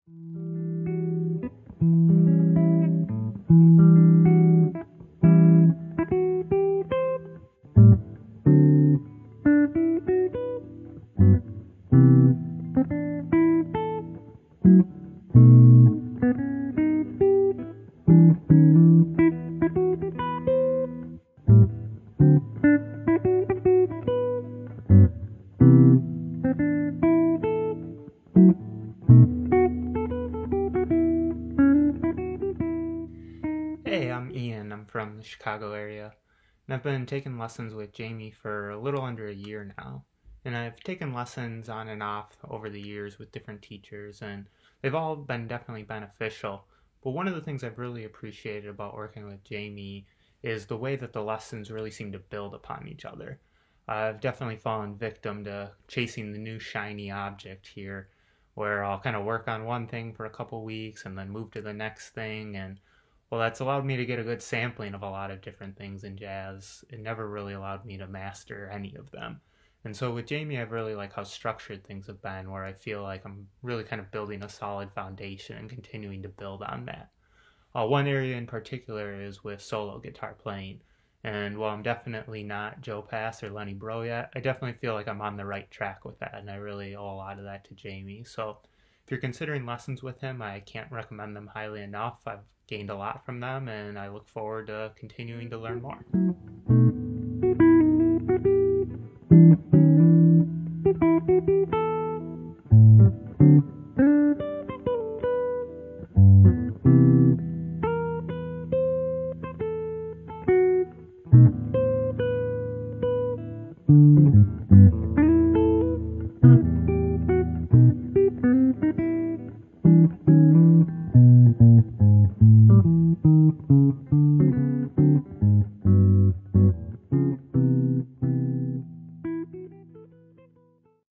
Hey, I'm Ian. I'm from the Chicago area, and I've been taking lessons with Jamie for a little under a year now. And I've taken lessons on and off over the years with different teachers, and they've all been definitely beneficial. But one of the things I've really appreciated about working with Jamie is the way that the lessons really seem to build upon each other. I've definitely fallen victim to chasing the new shiny object here, where I'll kind of work on one thing for a couple weeks and then move to the next thing, and well, that's allowed me to get a good sampling of a lot of different things in jazz. It never really allowed me to master any of them. And so with Jamie, I've really like how structured things have been, where I feel like I'm really kind of building a solid foundation and continuing to build on that. One area in particular is with solo guitar playing. And while I'm definitely not Joe Pass or Lenny Bro yet, I definitely feel like I'm on the right track with that, and I really owe a lot of that to Jamie. So if you're considering lessons with him, I can't recommend them highly enough. I've gained a lot from them, and I look forward to continuing to learn more.